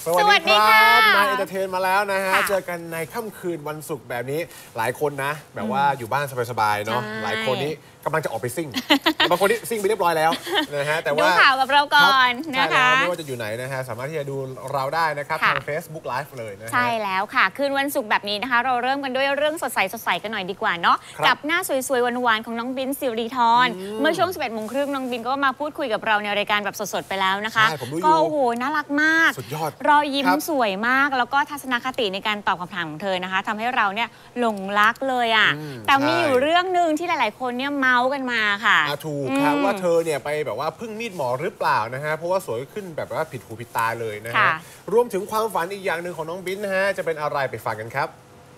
สวัสดีครับนายเอนเตอร์เทนมาแล้วนะฮะเจอกันในค่ำคืนวันศุกร์แบบนี้หลายคนนะแบบว่าอยู่บ้านสบายๆเนาะหลายคนนี้กำลังจะออกไปซิ่งบางคนนี่ซิ่งไปเรียบร้อยแล้วนะฮะแต่ว่าดูข่าวกับเราก่อนนะคะไม่ว่าจะอยู่ไหนนะฮะสามารถที่จะดูเราได้นะครับทาง Facebook Live เลยนะใช่แล้วค่ะคืนวันศุกร์แบบนี้นะคะเราเริ่มกันด้วยเรื่องสดใสกันหน่อยดีกว่าเนาะกับหน้าสวยๆหวานๆของน้องบินสิริธรเมื่อช่วง 11:30 น.น้องบินก็มาพูดคุยกับเราในรายการแบบสดๆไปแล้วนะคะก็โอ้โหน่ารักมากสุดยอดรอยยิ้มสวยมากแล้วก็ทัศนคติในการตอบคำถามของเธอนะคะทำให้เราเนี่ยหลงรักเลยอ่ะแต่มีอยู่เรื่องนึงที่หลายๆคนเนี่ยเมาส์กันมาค่ะถูกครับว่าเธอเนี่ยไปแบบว่าพึ่งมีดหมอหรือเปล่านะฮะเพราะว่าสวยขึ้นแบบว่าผิดหูผิดตาเลยนะฮะรวมถึงความฝันอีกอย่างหนึ่งของน้องบินนะฮะจะเป็นอะไรไปฟังกันครับ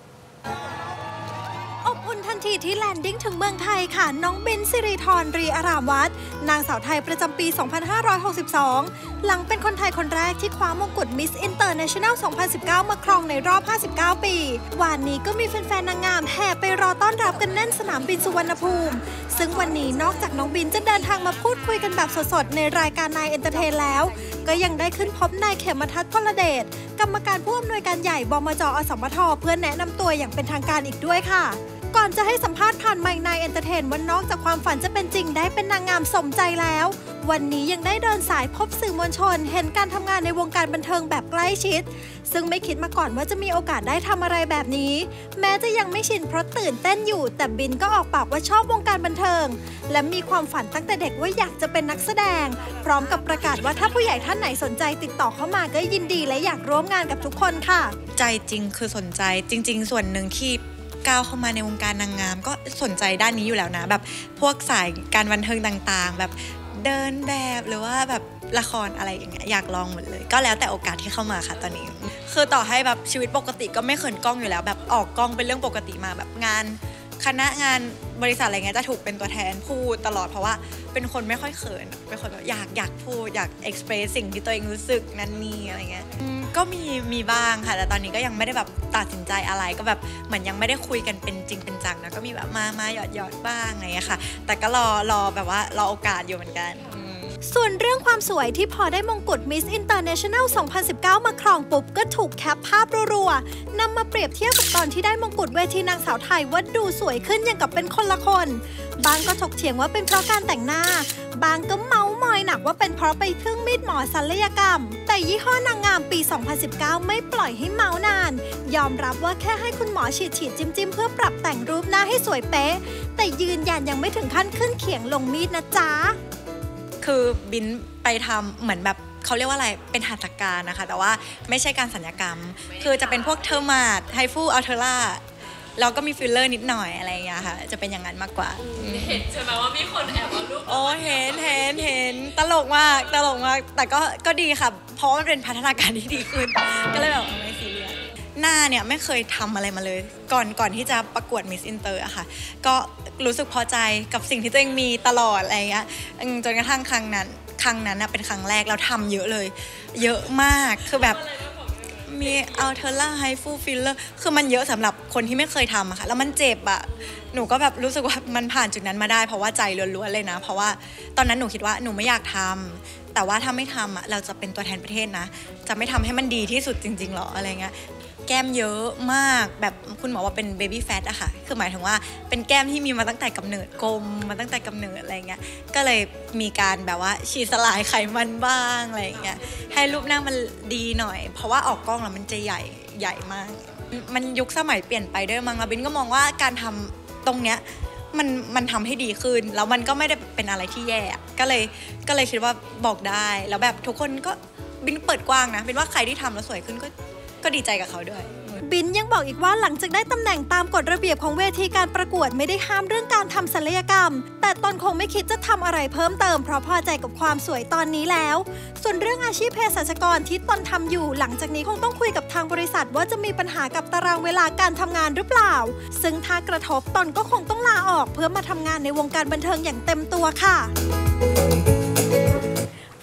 อบอุ่นทันทีที่แลนดิ้งถึงเมืองไทยค่ะน้องบินสิริธร รีอารามวัฒน์นางสาวไทยประจำปี 2562 หลังเป็นคนไทยคนแรกที่คว้ามงกุฎ Miss International 2019 มาครองในรอบ 59 ปีวันนี้ก็มีแฟนๆนางงามแห่ไปรอต้อนรับกันแน่นสนามบินสุวรรณภูมิซึ่งวันนี้นอกจากน้องบินจะเดินทางมาพูดคุยกันแบบสดๆในรายการนายเอนเตอร์เทนแล้วก็ยังได้ขึ้นพบนายเขมทัศน์ พลเดชกรรมการผู้อำนวยการใหญ่บมจ.อสมท.เพื่อแนะนำตัวอย่างเป็นทางการอีกด้วยค่ะก่อนจะให้สัมภาษณ์ผ่านไมค์นายเอนเตอร์เทนว่านอกจากความฝันจะเป็นจริงได้เป็นนางงามสมใจแล้ววันนี้ยังได้เดินสายพบสื่อมวลชนเห็นการทำงานในวงการบันเทิงแบบใกล้ชิดซึ่งไม่คิดมาก่อนว่าจะมีโอกาสได้ทำอะไรแบบนี้แม้จะยังไม่ชินเพราะตื่นเต้นอยู่แต่บินก็ออกปากว่าชอบวงการบันเทิงและมีความฝันตั้งแต่เด็กว่าอยากจะเป็นนักแสดงพร้อมกับประกาศว่าถ้าผู้ใหญ่ท่านไหนสนใจติดต่อเข้ามาก็ยินดีและอยากร่วมงานกับทุกคนค่ะใจจริงคือสนใจจริงๆส่วนหนึ่งที่ก้าวเข้ามาในวงการนางงามก็สนใจด้านนี้อยู่แล้วนะแบบพวกสายการบันเทิงต่างๆแบบเดินแบบหรือว่าแบบละครอะไรอย่างเงี้ยอยากลองหมดเลยก็แล้วแต่โอกาสที่เข้ามาค่ะตอนนี้คือต่อให้แบบชีวิตปกติก็ไม่เขินกล้องอยู่แล้วแบบออกกล้องเป็นเรื่องปกติมาแบบงานคณะงานบริษัทอะไรเงี้ยจะถูกเป็นตัวแทนพูดตลอดเพราะว่าเป็นคนไม่ค่อยเขินเป็นคนแบบอยากพูดอยากเอ็กซ์เพรสสิ่งที่ตัวเองรู้สึกนั่นนี่อะไรเงี้ยก็มีบ้างค่ะแต่ตอนนี้ก็ยังไม่ได้แบบตัดสินใจอะไรก็แบบเหมือนยังไม่ได้คุยกันเป็นจริงเป็นจังนะก็มีแบบมาหยอดบ้างอะไรเงี้ยค่ะแต่ก็รอแบบว่ารอโอกาสอยู่เหมือนกันส่วนเรื่องความสวยที่พอได้มงกุฎ Miss International 2019 มาครองปุ๊บก็ถูกแคปภาพรัวๆนำมาเปรียบเทียบกับตอนที่ได้มงกุฎเวทีนางสาวไทยว่าดูสวยขึ้นอย่างกับเป็นคนละคนบางก็ถกเถียงว่าเป็นเพราะการแต่งหน้าบางก็เมาส์มอยหนักว่าเป็นเพราะไปพึ่งมีดหมอศัลยกรรมแต่ยี่ห้อนางงามปี 2019 ไม่ปล่อยให้เมาส์นานยอมรับว่าแค่ให้คุณหมอฉีดจิ้มเพื่อปรับแต่งรูปหน้าให้สวยเป๊ะแต่ยืนยันยังไม่ถึงขั้นขึ้นเขียงลงมีดนะจ๊ะคือบินไปทำเหมือนแบบเขาเรียกว่าอะไรเป็นหัตถการนะคะแต่ว่าไม่ใช่การศัลยกรรมคือจะเป็นพวกเทอร์มาดไฮฟูอัลเทอร่าแล้วก็มีฟิลเลอร์นิดหน่อยอะไรอย่างเงี้ยค่ะจะเป็นอย่างนั้นมากกว่าเห็นใช่ไหมว่ามีคนแอบเอารูปโอ้เห็นตลกมากแต่ก็ดีค่ะเพราะมันเป็นพัฒนาการที่ดีขึ้นก็เลยแบบไม่ซีเรียสหน้าเนี่ยไม่เคยทำอะไรมาเลยก่อนที่จะประกวด Miss Inter อะค่ะก็รู้สึกพอใจกับสิ่งที่ตัวเองมีตลอดอะไรอย่างเงี้ยจนกระทั่งครั้งนั้นเป็นครั้งแรกเราทำเยอะเลยเยอะมากคือแบบมีอัลเทอร่าไฮฟูฟิลเลอร์คือมันเยอะสำหรับคนที่ไม่เคยทำอะค่ะแล้วมันเจ็บอะหนูก็แบบรู้สึกว่ามันผ่านจุดนั้นมาได้เพราะว่าใจล้วนๆเลยนะเพราะว่าตอนนั้นหนูคิดว่าหนูไม่อยากทำแต่ว่าถ้าไม่ทำอะเราจะเป็นตัวแทนประเทศนะจะไม่ทำให้มันดีที่สุดจริงๆหรออะไรเงี้ยแก้มเยอะมากแบบคุณหมอว่าเป็นเบบี้แฟตอะค่ะคือหมายถึงว่าเป็นแก้มที่มีมาตั้งแต่กำเนิดกลมมาตั้งแต่กำเนิดอะไรเงี้ยก็เลยมีการแบบว่าฉีดสลายไขมันบ้างอะไรเงี้ยให้รูปหน้ามันดีหน่อยเพราะว่าออกกล้องแล้วมันจะใหญ่มากมันยุคสมัยเปลี่ยนไปด้วยมั้งแล้วบินก็มองว่าการทำตรงเนี้ยมันทำให้ดีขึ้นแล้วมันก็ไม่ได้เป็นอะไรที่แย่ก็เลยคิดว่าบอกได้แล้วแบบทุกคนก็บินเปิดกว้างนะบินว่าใครที่ทำแล้วสวยขึ้นก็ดีใจกับเขาด้วยบินยังบอกอีกว่าหลังจากได้ตำแหน่งตามกฎระเบียบของเวทีการประกวดไม่ได้ห้ามเรื่องการทำศัลยกรรมแต่ตนคงไม่คิดจะทำอะไรเพิ่มเติมเพราะพอใจกับความสวยตอนนี้แล้วส่วนเรื่องอาชีพเภสัชกรที่ตนทำอยู่หลังจากนี้คงต้องคุยกับทางบริษัทว่าจะมีปัญหากับตารางเวลาการทำงานหรือเปล่าซึ่งถ้ากระทบตนก็คงต้องลาออกเพื่อมาทำงานในวงการบันเทิงอย่างเต็มตัวค่ะ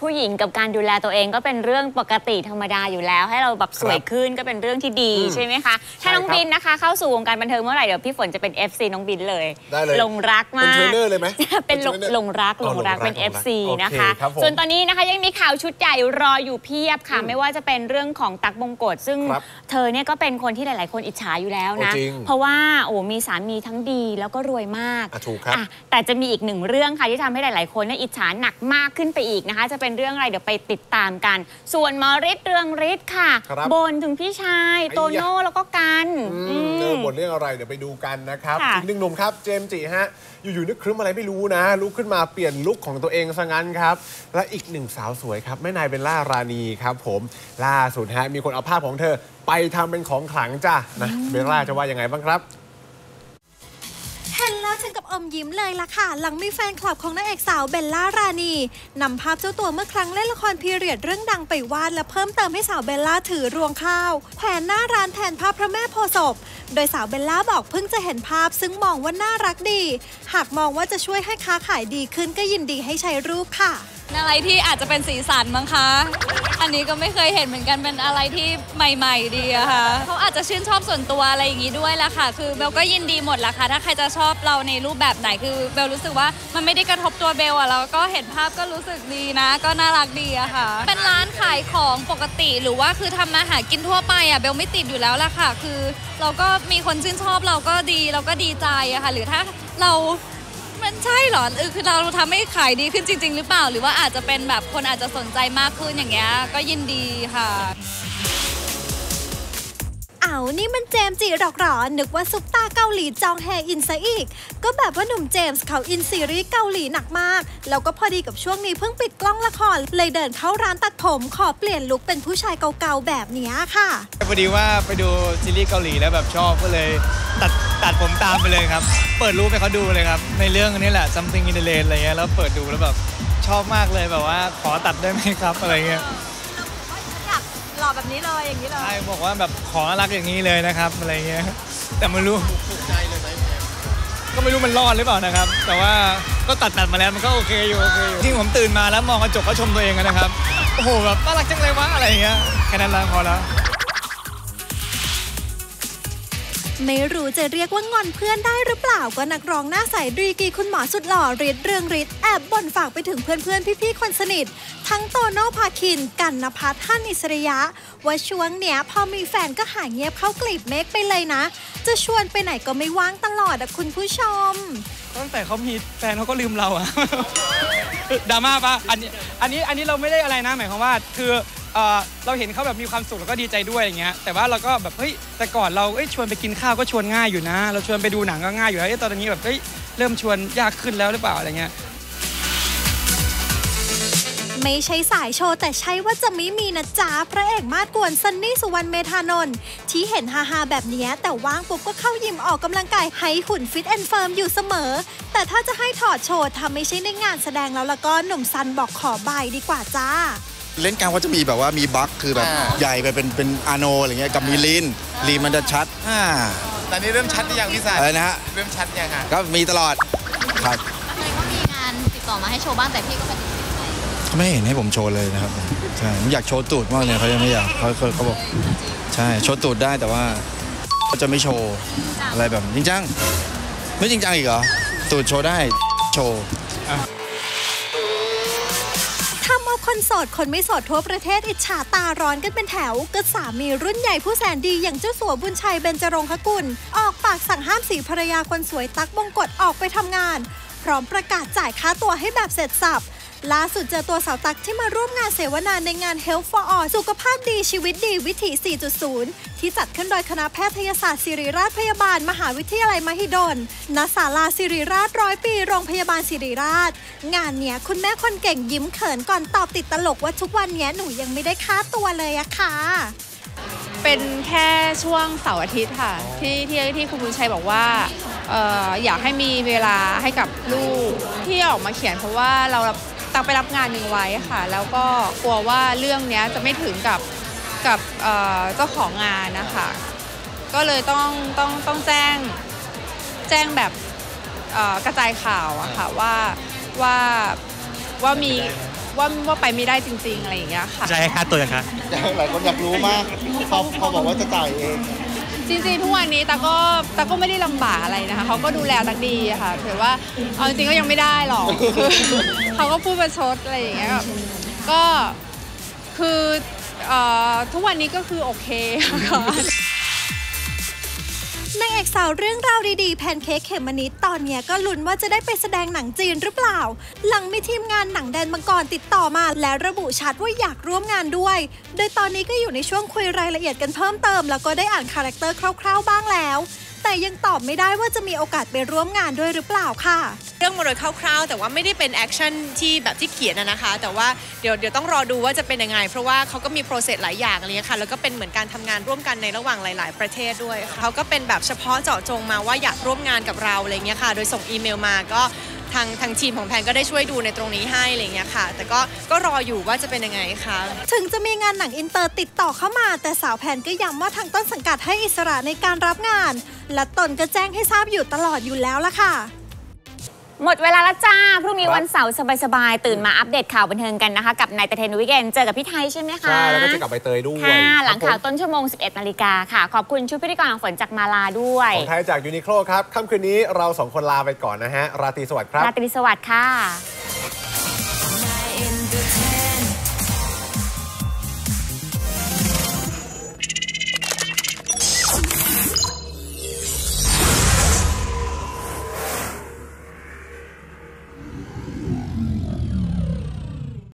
ผู้หญิงกับการดูแลตัวเองก็เป็นเรื่องปกติธรรมดาอยู่แล้ว ให้เราแบบสวยขึ้นก็เป็นเรื่องที่ดีใช่ไหมคะถ้าน้องบินนะคะเข้าสู่วงการบันเทิงเมื่อไหร่เดี๋ยวพี่ฝนจะเป็น FC น้องบินเลยได้เลยหลงรักมากเป็นเทรนเนอร์เลยไหมเป็นหลงรักอ๋อหลงรักเป็น FC นะคะโอเคครับผมส่วนตอนนี้นะคะยังมีข่าวชุดใหญ่รออยู่เพียบค่ะ ไม่ว่าจะเป็นเรื่องของตั๊กบงกฎซึ่งครับเธอเนี่ยก็เป็นคนที่หลาย ๆ คนอิจฉาอยู่แล้วนะโอ้จริงเพราะว่ามีสามีทั้งดีแล้วก็รวยมากถูกครับแต่จะมีอีกหนึ่งเรื่องค่ะที่ทำให้หลาย ๆ คนเนี่ยอิจฉาหนักมากขึ้นไปอีกนะคะ จะเป็นเรื่องอะไรเดี๋ยวไปติดตามกัน ส่วนหมอฤทธิ์เรืองฤทธิ์ค่ะครับบ่นถึงพี่ชายโตโน่แล้วก็กันบทเรื่องอะไรเดี๋ยวไปดูกันนะครับค่ะอีกหนึ่งหนุ่มครับเจมส์จิฮะอยู่ๆนึกครึ้มอะไรไม่รู้นะลุกขึ้นมาเปลี่ยนลุคของตัวเองซะงั้นครับและอีกหนึ่งสาวสวยครับแม่นายเบลล่ารานีครับผมล่าสุดฮะมีคนเอาภาพของเธอไปทำเป็นของขลังจ้ะนะเบลล่าจะว่ายังไงบ้างครับเห็นแล้วถึงกับอมยิ้มเลยล่ะค่ะ หลังมีแฟนคลับของนางเอกสาวเบลล่ารานีนำภาพเจ้าตัวเมื่อครั้งเล่นละครพีเรียดเรื่องดังไปวาดและเพิ่มเติมให้สาวเบลล่าถือรวงข้าวแขวนหน้าร้านแทนภาพพระแม่โพธิ์ศพโดยสาวเบลล่าบอกเพิ่งจะเห็นภาพซึ่งมองว่าน่ารักดี หากมองว่าจะช่วยให้ค้าขายดีขึ้นก็ยินดีให้ใช้รูปค่ะอะไรที่อาจจะเป็นสีสันมั้งคะ อันนี้ก็ไม่เคยเห็นเหมือนกันเป็นอะไรที่ใหม่ๆดีอะค่ะเขาอาจจะชื่นชอบส่วนตัวอะไรอย่างนี้ด้วยละค่ะ คือเบลก็ยินดีหมดละค่ะ ถ้าใครจะชอบเราในรูปแบบไหน คือเบลรู้สึกว่ามันไม่ได้กระทบตัวเบลอะแล้วก็เห็นภาพก็รู้สึกดีนะ ก็น่ารักดีอะค่ะ เป็นร้านขายของปกติหรือว่าคือทำมาหากินทั่วไปอะเบลไม่ติดอยู่แล้วละค่ะ คือเราก็มีคนชื่นชอบเราก็ดีเราก็ดีใจอะค่ะ หรือถ้าเรามันใช่เหรอคือเราทำให้ขายดีขึ้นจริงๆหรือเปล่าหรือว่าอาจจะเป็นแบบคนอาจจะสนใจมากขึ้นอย่างเงี้ยก็ยินดีค่ะนี่มันเจมส์จิหรอกหรอนึกว่าซุปตาเกาหลีจองแฮอินซะอีกก็แบบว่าหนุ่มเจมส์เขาอินซีรีส์เกาหลีหนักมากแล้วก็พอดีกับช่วงนี้เพิ่งปิดกล้องละครเลยเดินเข้าร้านตัดผมขอเปลี่ยนลุคเป็นผู้ชายเก่าๆแบบนี้ค่ะพอดีว่าไปดูซีรีส์เกาหลีแล้วแบบชอบก็เลยตัดผมตามไปเลยครับเปิดรูปให้เขาดูเลยครับในเรื่องนี้แหละ Something in the Rain อะไรเงี้ยแล้วเปิดดูแล้วแบบชอบมากเลยแบบว่าขอตัดได้ไหมครับอะไรเงี้ยหล่อแบบนี้เลยอย่างนี้เลยใช่บอกว่าแบบขอรักอย่างนี้เลยนะครับอะไรเงี้ยแต่ไม่รู้ถูกใจเลยไหมก็ไม่รู้มันรอดหรือเปล่านะครับแต่ว่าก็ตัดมาแล้วมันก็โอเคอยู่ที่ผมตื่นมาแล้วมองกระจกก็ชมตัวเองนะครับโอ้โหแบบน่ารักจังเลยวะอะไรเงี้ยแค่นั้นละพอแล้วไม่รู้จะเรียกว่างอนเพื่อนได้หรือเปล่าก็นักร้องหน้าใสดีกรีคุณหมอสุดหล่อฤทธิ์เรืองฤทธิ์แอบบ่นฝากไปถึงเพื่อนพี่ๆคนสนิททั้งโตโน่ภาคินกันณภัทรฮั่นอิสริยะว่าช่วงเนี้ยพอมีแฟนก็หายเงียบเข้ากลีบเมฆไปเลยนะจะชวนไปไหนก็ไม่ว่างตลอดอะคุณผู้ชมตั้งแต่เขามีแฟนเขาก็ลืมเราอะดราม่าปะอันนี้เราไม่ได้อะไรนะหมายความว่าคือเราเห็นเขาแบบมีความสุขแล้วก็ดีใจด้วยอย่างเงี้ยแต่ว่าเราก็แบบเฮ้ยแต่ก่อนเราชวนไปกินข้าวก็ชวนง่ายอยู่นะเราชวนไปดูหนังก็ง่ายอยู่แล้วตอนนี้แบบเริ่มชวนยากขึ้นแล้วหรือเปล่าอะไรเงี้ยไม่ใช่สายโชว์แต่ใช่ว่าจะไม่มีนะจ๊ะพระเอกมาดกวนซันนี่สุวรรณเมธานนท์ที่เห็นฮาๆแบบนี้แต่ว่างปุ๊บก็เข้ายิมออกกำลังกายให้หุ่นฟิตแอนด์เฟิร์มอยู่เสมอแต่ถ้าจะให้ถอดโชว์ทำไม่ใช่ในงานแสดงแล้วก็หนุ่มซันบอกขอบายดีกว่าจ้าเล่นกลางก็จะมีแบบว่ามีบัคคือแบบใหญ่ไปเป็นอาโนอะไรเงี้ยกับมีลีนมันจะชัดตอนนี้เริ่มชัดหรือยังพี่สายอะไรนะฮะเริ่มชัดยังก็มีตลอดครับเคยก็มีงานติดต่อมาให้โชว์บ้างแต่พี่ก็ปฏิเสธไปเขาไม่เห็นให้ผมโชว์เลยนะครับใช่ผมอยากโชว์ตูดมากเลยเขายังไม่อยากเขาบอกใช่โชว์ตูดได้แต่ว่าเขาจะไม่โชว์อะไรแบบจริงจังไม่จริงจังอีกเหรอตูดโชว์ได้โชว์ทำเอาคนโสดคนไม่โสดทั่วประเทศอิจฉาตาร้อนกันเป็นแถวก็สามีรุ่นใหญ่ผู้แสนดีอย่างเจ้าสัวบุญชัยเบญจรงคกุลออกปากสั่งห้ามสีภรรยาคนสวยตั๊กบงกฎออกไปทำงานพร้อมประกาศจ่ายค่าตัวให้แบบเสร็จสับล่าสุดเจอตัวสาวตั๊กที่มาร่วมงานเสวนาในงาน Health for All สุขภาพดีชีวิตดีวิถี 4.0 ที่จัดขึ้นโดยคณะแพทยศาสตร์ศิริราชพยาบาลมหาวิทยาลัยมหิดลณศาลาศิริราช100 ปีโรงพยาบาลศิริราชงานเนี้ยคุณแม่คนเก่งยิ้มเขินก่อนตอบติดตลกว่าทุกวันเนี้ยหนูยังไม่ได้ค่าตัวเลยอะค่ะเป็นแค่ช่วงเสาร์อาทิตย์ค่ะที่คุณบุญชัยบอกว่าอยากให้มีเวลาให้กับลูกที่ออกมาเขียนเพราะว่าเราตั้งไปรับงานหนึ่งไว้ค่ะแล้วก็กลัวว่าเรื่องนี้จะไม่ถึงกับเจ้าของงานนะคะก็เลยต้องแจ้งแบบกระจายข่าวอะค่ะว่ามีว่าไปไม่ได้จริงๆอะไรอย่างเงี้ยค่ะใช่ค่าตัวยังคะหลายคนอยากรู้มากเขาบอกว่าจะจ่ายเองจริงๆทุกวันนี้ตาก็ไม่ได้ลำบากอะไรนะคะเขาก็ดูแลตักดีอะค่ะถือว่าเอาจริงๆก็ยังไม่ได้หรอก เขาก็พูดประชดอะไรอย่างเงี้ยก็คือทุกวันนี้ก็คือโอเคค่ะนางเอกสาวเรื่องราวดีๆแพนเค้กเขมมะนิดตอนเนี้ยก็ลุ้นว่าจะได้ไปแสดงหนังจีนหรือเปล่าหลังมีทีมงานหนังแดนมังกรติดต่อมาและระบุชัดว่าอยากร่วมงานด้วยโดยตอนนี้ก็อยู่ในช่วงคุยรายละเอียดกันเพิ่มเติมแล้วก็ได้อ่านคาแรคเตอร์คร่าวๆบ้างแล้วแต่ยังตอบไม่ได้ว่าจะมีโอกาสไปร่วมงานด้วยหรือเปล่าค่ะเรื่องมาโดยคร่าวๆแต่ว่าไม่ได้เป็นแอคชั่นที่แบบที่เขียนนะคะแต่ว่าเดี๋ยวต้องรอดูว่าจะเป็นยังไงเพราะว่าเขาก็มีโปรเซสหลายอย่างอะไรเงี้ยค่ะแล้วก็เป็นเหมือนการทำงานร่วมกันในระหว่างหลายๆประเทศด้วยเขาก็เป็นแบบเฉพาะเจาะจงมาว่าอยากร่วมงานกับเราอะไรเงี้ยค่ะโดยส่งอีเมลมาก็ทางทีมของแพนก็ได้ช่วยดูในตรงนี้ให้อะไรเงี้ยค่ะแต่ก็รออยู่ว่าจะเป็นยังไงค่ะถึงจะมีงานหนังอินเตอร์ติดต่อเข้ามาแต่สาวแพนก็ย้ำว่าทางต้นสังกัดให้อิสระในการรับงานและตนก็แจ้งให้ทราบอยู่ตลอดอยู่แล้วล่ะค่ะหมดเวลาแล้วจ้า พรุ่งนี้วันเสาร์สบายๆตื่นมาอัปเดตข่าวบันเทิงกันนะคะกับนายเทนวิกเกนเจอกับพี่ไทยใช่ไหมคะใช่แล้วก็จะกลับใบเตยด้วยค่ะหลังข่าวต้นชั่วโมง 11 นาฬิกาค่ะขอบคุณชุดพิธีกรของฝนจากมาลาด้วยของไทยจากยูนิโคลครับค่ำคืนนี้เรา2 คนลาไปก่อนนะฮะราตรีสวัสดิ์ครับราตรีสวัสดิ์ค่ะ